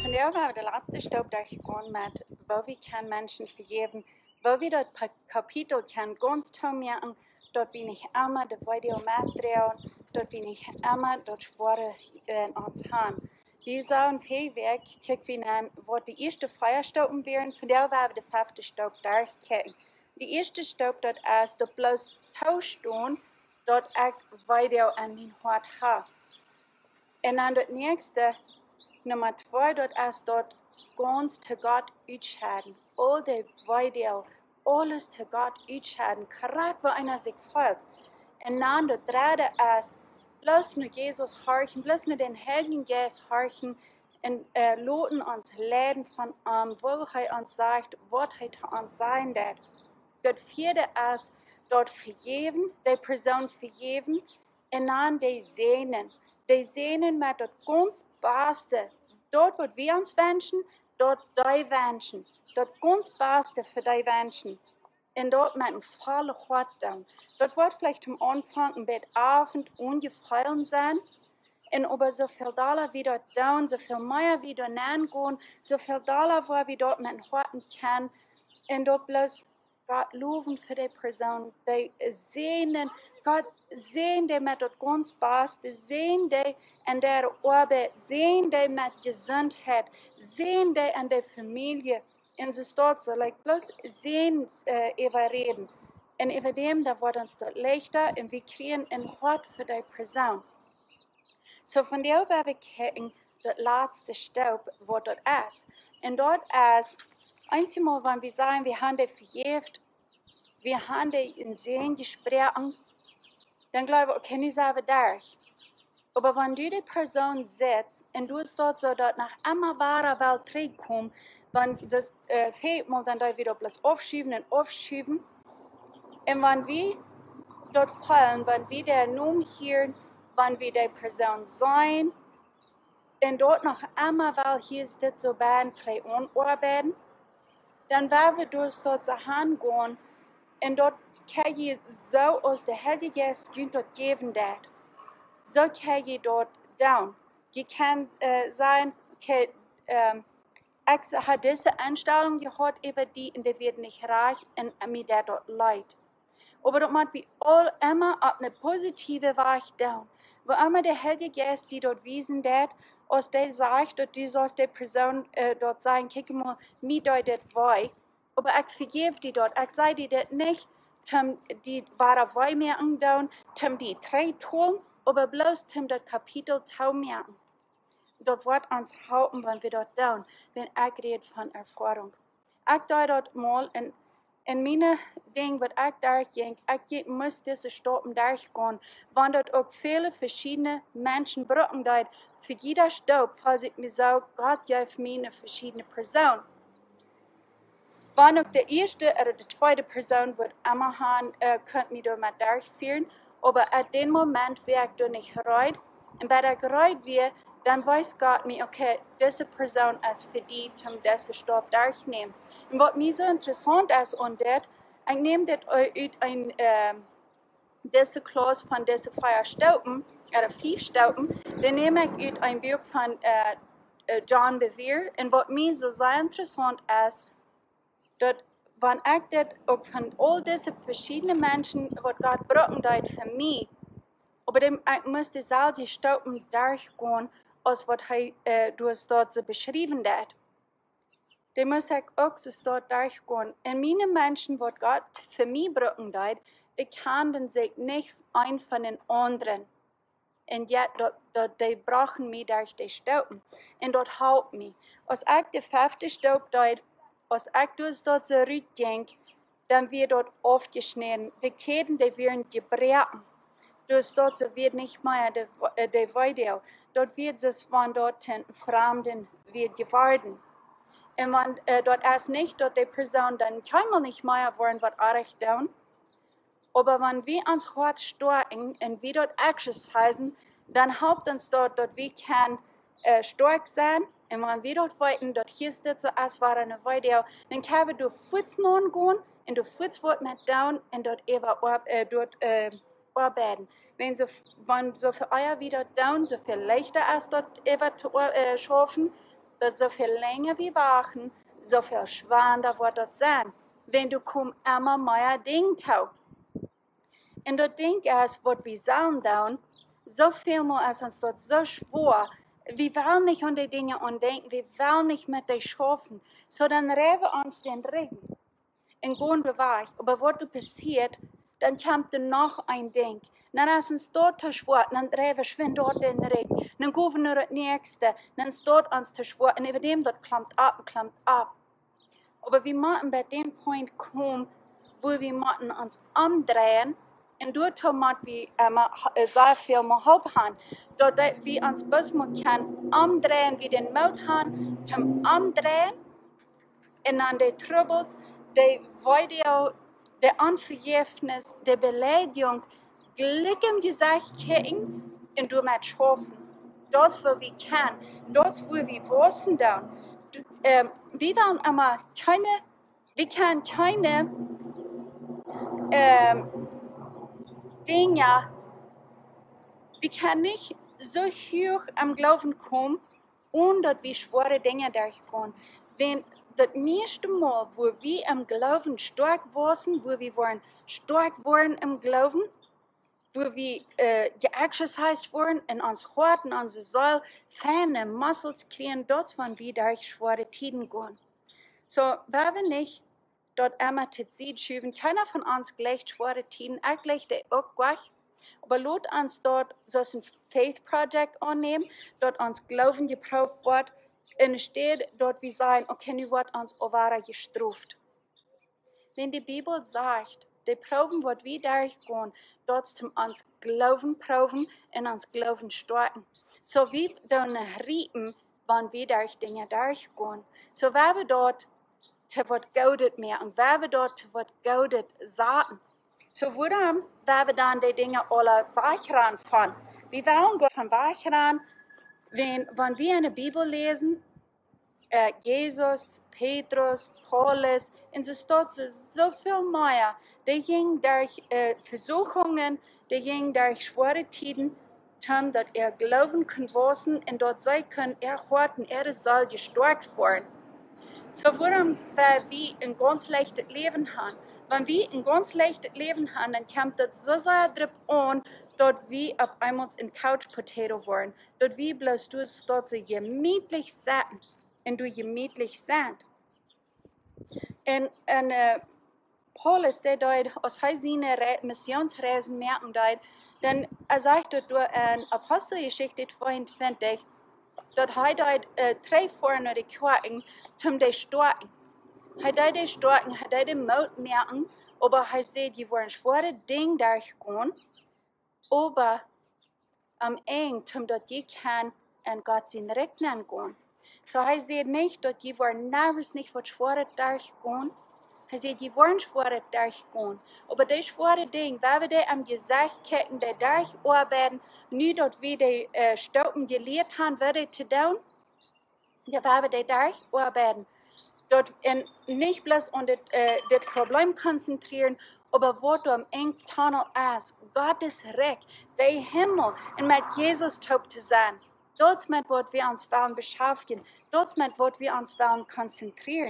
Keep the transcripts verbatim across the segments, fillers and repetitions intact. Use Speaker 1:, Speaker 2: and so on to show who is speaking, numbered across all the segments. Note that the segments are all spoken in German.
Speaker 1: Von der war der letzte Stopp durchgegangen mit, wo wir kann Menschen vergeben, wo wir dort Kapitel kann ganz toll merken, dort bin ich immer der Video mitdrehen, dort bin ich immer dort Schwoare in uns haben. Wir sagen viel weg, guck wie an, wo die erste Feuerstoppen wären, von der war der fünfte Stopp durchgegangen. Die erste Stopp dort ist, dort bloß Tauschstunden, dort ich Video an mein Hort habe. Und dann das nächste, Nummer zwei, dort ist dort ganz zu Gott ausscheiden. All die Video, alles zu Gott ausscheiden, gerade wo einer sich folgt. Und dann das dritte ist, bloß nur Jesus horchen, bloß nur den Heiligen Geist horchen und äh, loten uns leiden von ihm, wo er uns sagt, was er uns sein wird. Das vierte ist, dort vergeben, die Person vergeben und dann die sehnen. Die sehnen mit das ganz Beste. Dort, wo wir uns wünschen, dort die wünschen. Das ganz Beste für die wünschen. Und dort mit einem vollen Hort tun. Dort wird vielleicht am Anfang ein bisschen Abend ungefallen sein. Und aber so viel Dollar wie dort tun, so viel mehr wie dort gehen, so viel Dollar, wo wir dort mit den Horten können. Und dort bloß Gott loben für die Person, die sehnen, Gott sehen die mit das ganz Beste, sehen die in der Arbeit, sehen die mit Gesundheit, sehen die in der Familie. Und so steht so, like, bloß sehen äh, über reden. Und über dem, da wird uns dort leichter und wir kriegen ein Wort für die Person. So von der werden wir gucken, das letzte Staub, wo dort ist. Und dort ist, einmal, wenn wir sagen, wir haben die vergeben, wir haben die in Sehen gesprochen, dann glaube ich, okay, ich sage derch. Aber wenn du die Person sitzt und du dort so dort nach immer wahrer Welt zurückkommst, wenn es äh, fehlt, mal dann da wieder bloß aufschieben und aufschieben. Und wenn wir dort fallen, wenn wir den Namen hören, wenn wir die Person sein, und dort noch immer, weil hier ist das so bad, frei arbeiten, dann werden wir durch dort so hingehen und dort kann ich so aus der Heilige Geist dort geben, dat. So kann ich dort down. Ich kann äh, sagen, okay, ähm, ich habe diese Einstellung gehabt, über die, und die wird nicht reich, und mir der dort leid. Aber dort macht wir all immer auf eine positive Weise down. Wo immer der Heilige Geist, die dort wiesen, dat, aus der sagt, dass du sollst der Person äh, dort sagen, kick mal, mir dort das wei. Aber ich vergebe die dort. Ich sage die das nicht, um die wahre wei merken down, um die drei tun, aber bloß um das Kapitel tau merken. Dort wird uns halten, wenn wir dort down, wenn ich rede von Erfahrung. Ich da dort mal in, in meine Dinge, was ich durchging, ich muss diese Stoppen durchgehen, wenn dort auch viele verschiedene Menschen brauchen dort, für jeder Stopp, falls ich mir sage, Gott gibt mir eine verschiedene Person. Wenn auch der erste oder die zweite Person wird immer haben, äh, könnt mir dort mal durchführen, aber at dem Moment, wie ich dort nicht reut, und bei der gereut wird, dann weiß Gott mir, okay, diese Person ist für die, um diesen Stopp durchzunehmen. Und was mir so interessant ist, und das, ich nehme das aus ein, äh, diese Klaus von diesen vier Stauben, oder fünf Stauben, dann nehme ich aus ein Buch von äh, John Bevere, und was mir so sehr interessant ist, dass, wenn ich das auch von all diesen verschiedenen Menschen, was Gott brauchen hat für mich, aber dem, ich musste selbst die Stauben durchgehen, als was er äh, dort so beschrieben hat. Dem musste ich auch so dort durchgehen. Und meine Menschen, was Gott für mich brauchen hat, die kannten sich nicht ein von den anderen. Und jetzt, dort, dort, die brauchen mich durch die Stauben. Und dort hält mich. Als ich die fünfte Staub dort, als ich durch dort so rüberging, dann wird dort aufgeschnitten. Die Ketten, die werden gebrochen. Dus dort so wird nicht mehr die, die Video. Dort wird es von dort Fremden wird geworden. Und wenn äh, dort ist nicht, dort die Person dann kann man nicht mehr wollen, was auch tun. Aber wenn wir uns hart starken und wir dort exercisen, dann hilft uns dort, dass wir kann äh, stark sein. Und wenn wir dort wollten, dort hier ist das so, als war eine Video, dann können wir durch Fuß nun gehen und durch Fuß wird mit down und dort eben äh, dort äh, arbeiten. Wenn so, wenn so für euer wieder down, so viel leichter ist dort eben zu äh, schaffen, dass so viel länger wir wachen, so viel schwander wird das sein, wenn du komm immer mehr Ding tau. Und das Ding ist, was wir sagen dann, so viel mehr ist uns dort so schwer, wir wollen nicht an die Dinge umdenken, wir wollen nicht mit dir schaffen, so dann reden uns den Regen. Und gehen wir weg. Aber was passiert, dann kommt noch ein Ding. Dann ist uns dort zu schwer, dann reden wir dort den Regen. Dann gehen wir das nächste, dann ist dort uns zu schwer. Und über dem dort klammt ab und klammt ab. Aber wir müssen bei dem Punkt kommen, wo wir müssen uns umdrehen. Und dort müssen wir immer sehr viel mehr Hoffnung haben. Dort wir uns bis mal können umdrehen, wie den Mut haben, zum Umdrehen. Und dann die Troubles, die Video, die Unvergifnis, die Beleidigung, Glück im Gesicht kriegen und du mit schaffen. Das, wo wir können, das, wo wir wissen dann. Ähm, wir wollen immer keine, wir können keine ähm, Dinge, wir können nicht so hoch am Glauben kommen, ohne dass wir schwere Dinge durchgehen. Wenn das meiste Mal, wo wir im Glauben stark waren, wo wir waren stark waren im Glauben, wo wir äh, geexercised wurden in uns Hort, in unsere Säule, feine Muscles kriegen, dort wollen wir durch schwere Tied'n gehen. So, wenn wir nicht dort immer zu sehen schieben, keiner von uns gleicht schwere Tied'n, ich gleich die auch gleich, aber lasst uns dort so ein Faith Project annehmen, dort uns Glauben geprüft wird, und steht dort wir sagen, okay, nu wird uns Ovara gestraft. Wenn die Bibel sagt, die Proben, was wir durchgehen, dort zum uns Glauben proben und uns Glauben starten. So wie dann Riepen, wenn wir durch Dinge durchgehen. So wenn wir dort zu was Gaudet mehr und wenn wir dort zu was Gaudet sagen. So warum, wenn wir dann die Dinge alle weichran fahren? Wir wollen Gott von weichran, wenn, wenn wir in der Bibel lesen, äh, Jesus, Petrus, Paulus, und so steht so viel mehr. Die gingen durch äh, Versuchungen, die gingen durch schwere Tied'n, um dass er glauben kann wissen und dort sein können, er hört und er soll gestärkt werden. So warum, weil wir ein ganz leichtes Leben haben. Wenn wir ein ganz leichtes Leben haben, dann kommt das so sehr drauf an, dort wir auf einmal ein Couch Potato werden. Dort wir bloß du dort so gemütlich sitzen und du gemütlich sind. Und, und uh, Paulus, der dort aus seine Missionsreisen merken dort, denn er sagt dort durch eine Apostelgeschichte zweiundzwanzig, dort hat er dort uh, drei vorne die Quaken, um die starten. Hat er die starten, hat er den Mut merken, aber er sagt, die wollen schwere Dinge durchgehen, aber am Ende, um dort die kann, und Gott sein Rechnen gehen. So er sagt nicht, dass die wollen nervös nicht was schwere durchgehen. Er sagt, die wollen schwere durchgehen. Aber die schwere Dinge, wenn wir die am Gesicht kicken, die durcharbeiten, nicht dort wie die äh, Stauben gelehrt haben, würde zu tun, ja, wenn wir die durcharbeiten, dort in, nicht bloß an das äh, Problem konzentrieren, aber wo du am engen Tunnel ist, Gottes Recht, der Himmel, und mit Jesus taub zu sein. Dort mit was wir uns wollen beschäftigen, dort mit was wir uns wollen konzentrieren.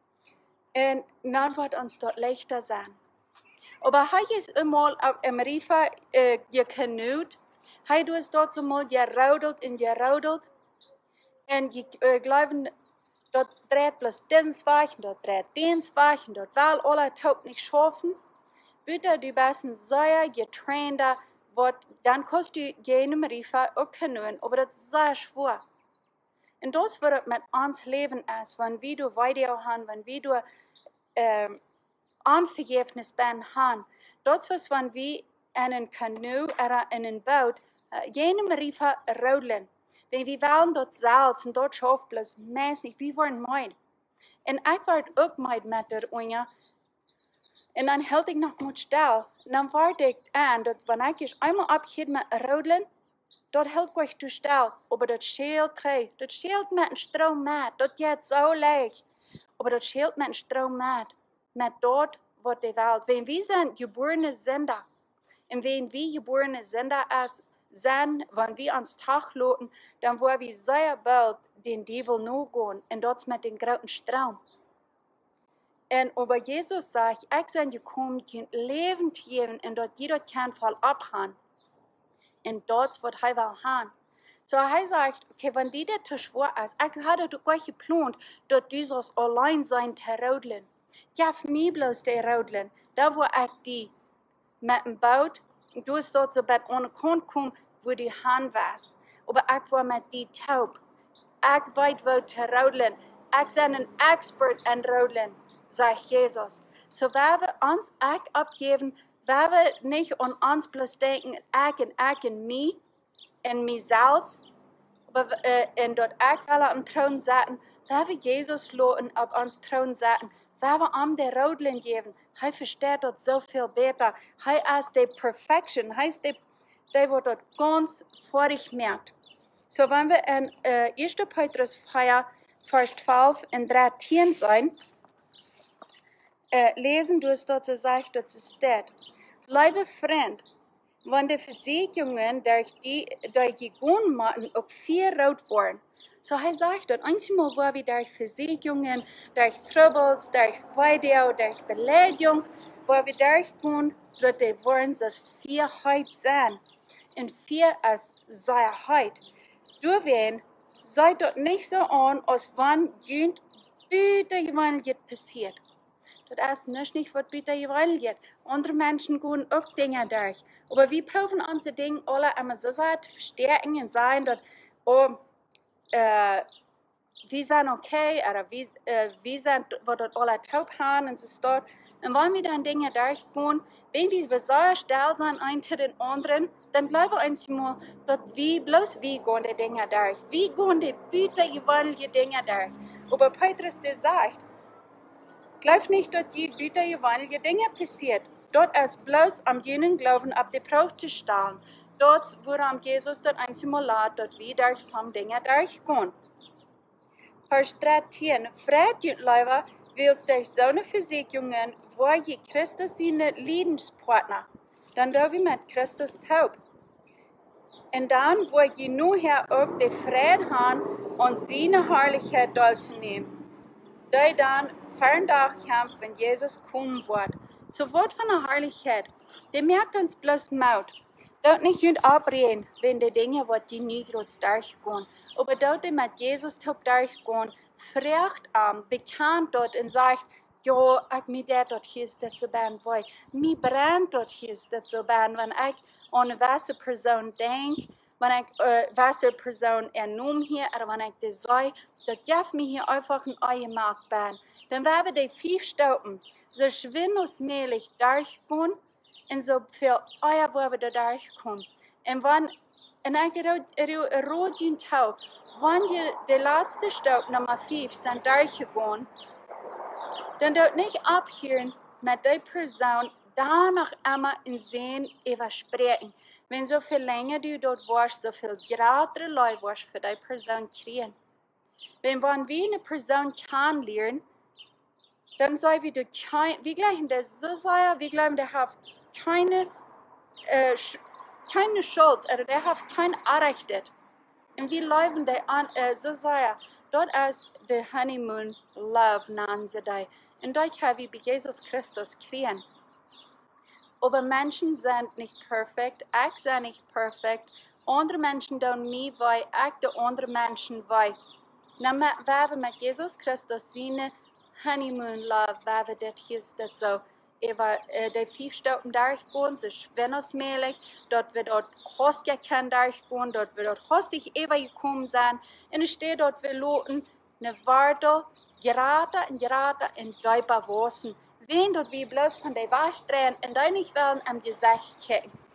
Speaker 1: Und dann wird uns dort leichter sein. Aber habe ich einmal im Riefen äh, gekanut, habe du es dort einmal geraudelt und geraudelt. Und ich äh, glaube, dort dreht bloß dieses Weichen, dort dreht dieses Weichen, dort will alle taub nicht schaffen. Bitte, du bist ein sehr getrainter, dann kannst du gehen im Riefen auch kanuen, aber das ist sehr schwer. Und das, was mit uns Leben ist, wenn wir du weiter haben, wenn wir du ähm, Unvergifnis haben, das was wenn wir in einen Kanu oder in einen Boot äh, gehen im Riefen rodeln. Wenn wir wollen dort Salz und dort schafft bloß meist nicht, wir wollen meid. Und ich werde auch meid mit der Unge. Und dann hält ich noch mal still. Und dann warte ich an, dass wenn ich einmal abgeht mit Rodeln, dort hält ich zu still. Aber das schält drei. Das schält mit dem Strom mit. Das geht so leicht. Aber das schält mit dem Strom mit. Mit dort, was die Welt. Wenn wir sind geborene Sünder, und wenn wir geborene Sünder ist, zijn, wanneer we ons Tag loten, dan waar we sehr bald den Teufel nu gaan, en dat met den großen Strom. En over Jesus sagt, ich bin gekommen, je Leben zu geben, en dat jeder kan fall abhaan. En dat wat hij wil haben. So hij sagt, okay, wenn die dat te schwaar is, ik had het ook wel gepland, dat du zoals alleen zijn te roudelen. Geef mij bloos te roudelen, daar waar ik die met een boot, du is dat zo bij aan de kant kom, wo die hand was. Maar ik was met die taub. Ik weet wat te roudelen. Ik ben een expert in roudelen, zegt Jezus. So waar we ons ik opgeven, waar we niet aan ons bloos denken, ik en ik en mij, en mijzelf, en dat ik wel op een troon zetten, waar we Jezus loten op ons troon zetten, waar we hem de roudelen geven. Hij verstaat dat zoveel beter. Hij is de perfection. Hij is de, die wordt dat ganz vorig merkt. So, wenn wir in uh, eerste Petrus vier, Vers twaalf en dertien zijn, uh, lesen, dus dat ze zegt, dat ze staat. Lieve vriend, want de verzekeringen durch die, durch die Gewohnmaten ook viel rood worden. So hij zegt dat eenmaal waar we durch Verzekeringen, durch Troubles, durch Weideel, durch Beleidigung, waar we durch gaan, dat die worden zoals vierheid zijn. En vier is zeerheid. Doorween zei dat niet zo aan als wanneer jent buiten gewandeld passiert. Dat is dus niet wat buiten gewandeld. Andere mensen gaan ook dingen durch. Aber wir proben onze dingen alle immer so sehr zu verstärken und sagen, dass oh, äh, wir sind okay, oder wir, äh, wir sind, wo dort alle taub haben und so steht. Und wenn wir dann Dinge durchgehen, wenn die so still sind, ein zu den anderen, dann glauben wir uns mal, dass wir bloß wir gehen die Dinge durch. Wir gehen die Büter gewandte Dinge durch. Aber Petrus der sagt, glaub nicht, dass die Büter gewandte Dinge passiert. Dort ist bloß am jenen Glauben ab der Probe zu stellen. Dort wurde am Jesus dort ein Simulat, dort wir durch some Dinge durchgehen. Vers dertien, Fred Leute, willst durch so eine Versicherungen, wo je Christus seine Lebenspartner, dann da wir mit Christus taub. Und dann, wo je nur her auch die Frieden haben und seine Herrlichkeit dort zu nehmen. Da dann Feiertag kämpft, wenn Jesus kommen wird. So Wort von der Herrlichkeit, die merkt uns bloß Maut. Dort nicht gut abreden, wenn die Dinge, was die nicht gerade durchgehen. Aber dort die mit Jesus taub durchgehen, fragt am, bekannt dort und sagt, ja, ich mir der dort hier ist, das so ben will. Mir brennt dort hier ist, das so ben, wenn ich an eine weiße Person denke, wenn ich eine äh, weiße Person ernommen hier, oder wenn ich das sage, dass ich mir hier einfach ein Ei gemacht bin. Dann werden die fünf Stauben so schwindelsmäßig durchgehen und so viel Eier, wo wir da durchkommen. Und wenn, und ich rode Tag, wenn die, die letzte Staub, Nummer fünf, sind durchgegangen, dann dort nicht abhören mit der Person, danach immer in Sehen übersprechen. Wenn so viel länger du dort warst, so viel gradere Leute warst für die Person kriegen. Wenn, wenn wir eine Person kennenlernen, dann sagen wir, wir glauben, das so sehr, wir glauben, der hat keine, äh, keine Schuld, oder der hat kein Anrecht. Und wir leben die an, äh, so sehr, dort ist der Honeymoon Love, nennen sie die. Und da können wir bei Jesus Christus kriegen. Aber Menschen sind nicht perfekt, ich bin nicht perfekt. Andere Menschen tun mir weh, ich tue andere Menschen weh. Dann werden wir mit Jesus Christus seine Honeymoon Love, werden wir das hier so über äh, die fünf Stunden durchgehen, so schwindersmäßig, dort wird dort hostig kann durchgehen, dort wird dort hostig übergekommen sein, und es steht dort, wir loten eine Warte, gerade und gerade in Däuber Wassen. Wen dort wie bloß von der Wacht drehen und da nicht werden am Gesicht kicken.